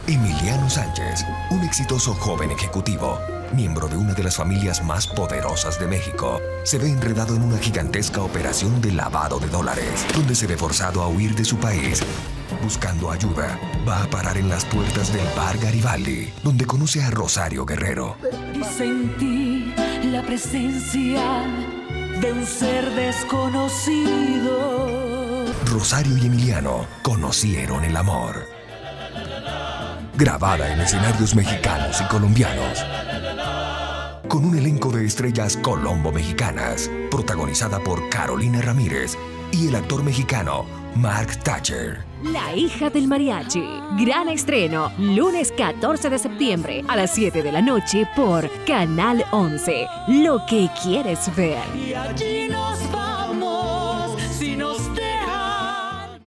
Emiliano Sánchez, un exitoso joven ejecutivo, miembro de una de las familias más poderosas de México, se ve enredado en una gigantesca operación de lavado de dólares, donde se ve forzado a huir de su país. Buscando ayuda, va a parar en las puertas del bar Garibaldi, donde conoce a Rosario Guerrero. Y sentí la presencia de un ser desconocido. Rosario y Emiliano conocieron el amor. Grabada en escenarios mexicanos y colombianos. Con un elenco de estrellas colombo-mexicanas, protagonizada por Carolina Ramírez y el actor mexicano Mark Thatcher. La hija del mariachi. Gran estreno, lunes 14 de septiembre a las 7 de la noche por Canal 11. Lo que quieres ver. Y allí